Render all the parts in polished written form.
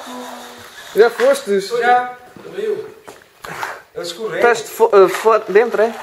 Já fostes? Já. Viu? Ele escorrega. Estás dentro, é?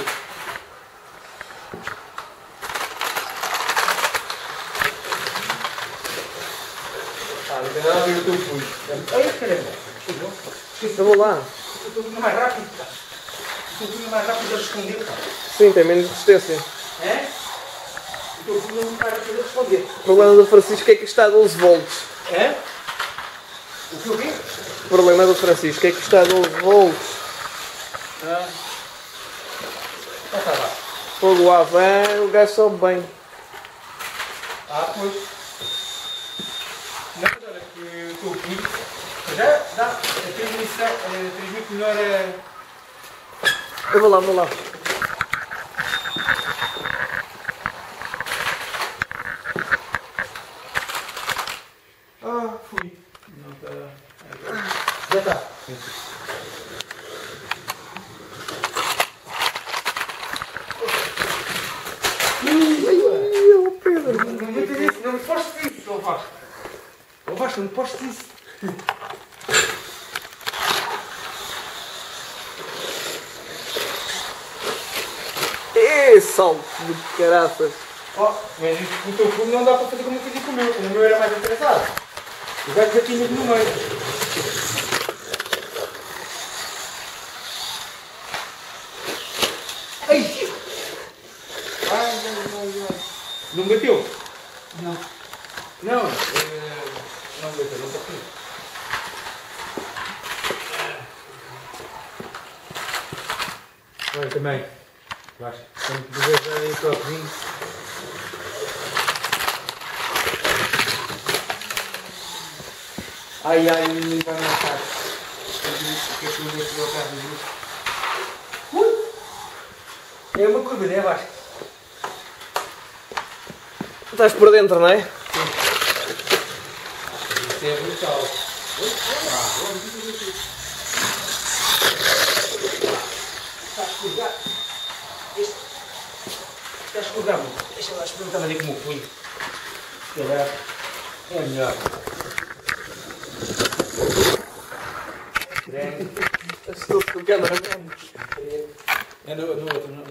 Ah, não tem nada a ver com o teu punho. Ai, caramba. Eu vou lá. O teu punho é mais rápido, pá. O teu punho é mais rápido a responder, pá. Sim, tem menos resistência. É? O teu punho é mais rápido a responder. O problema do Francisco é que está a 12 volts. É? O que o quê? O problema do Francisco é que está a 12 volts. Ah. Então tá lá. Fogo à van, o gajo sobe bem. Ah, pois. Não, mas olha que o teu punho já dá a transmissão, transmite melhor a... Eu vou lá, vou lá. Ah, fui. Não está... Já está. Pedro. Não me postes isso, ó Vasco. Ó Vasco, não me postes isso. Salto de caraças. Ó, mas o teu fumo não dá para fazer como eu fazia com o meu. O meu era mais interessado. O gajo já tinha no meio. Ai! Ai. Não bateu? Não. Não, não bateu, não bateu. Olha, também. Vais. Quando puderes dar aí o toquezinho. Ai, não vai matar. O que é que eu vou tirar o carro disso? É uma curva, não é, Vasco? Estás por dentro, não é? Isso é brutal. Está a escorregar. Está a escorregar muito. Deixa lá experimentar ali como punho. Se calhar é melhor. Estou com o câmera. É no outro, no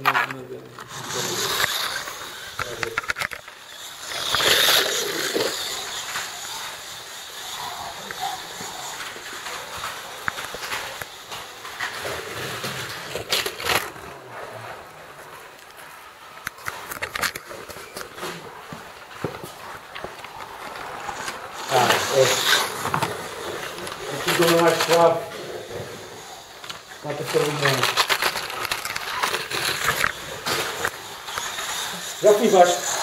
aqui como é mais suave. Dá para ser limão. Já fui baixo.